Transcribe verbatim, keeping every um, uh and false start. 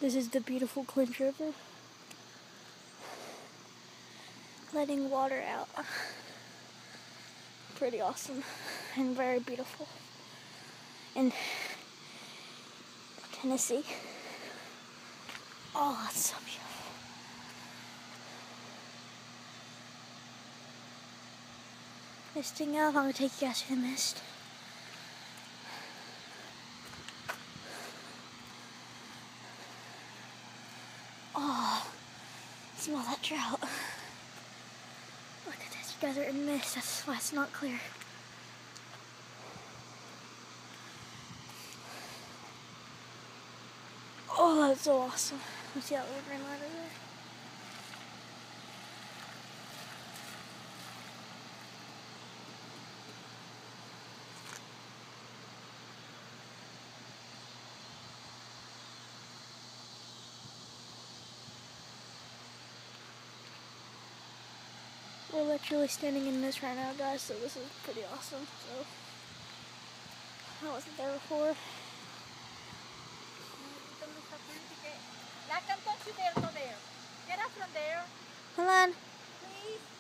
This is the beautiful Clinch River. Letting water out. Pretty awesome and very beautiful. In Tennessee. Oh, that's so beautiful. Misting out. I'm gonna take you guys to the mist. Oh, smell that trout. Look at this, you guys are in mist, that's why it's not clear. Oh, that's so awesome. You see that little green light over there? We're literally standing in this right now, guys, so this is pretty awesome. So I wasn't there before. Like I'm touching there, so there. Get up from there. Hold on. Please.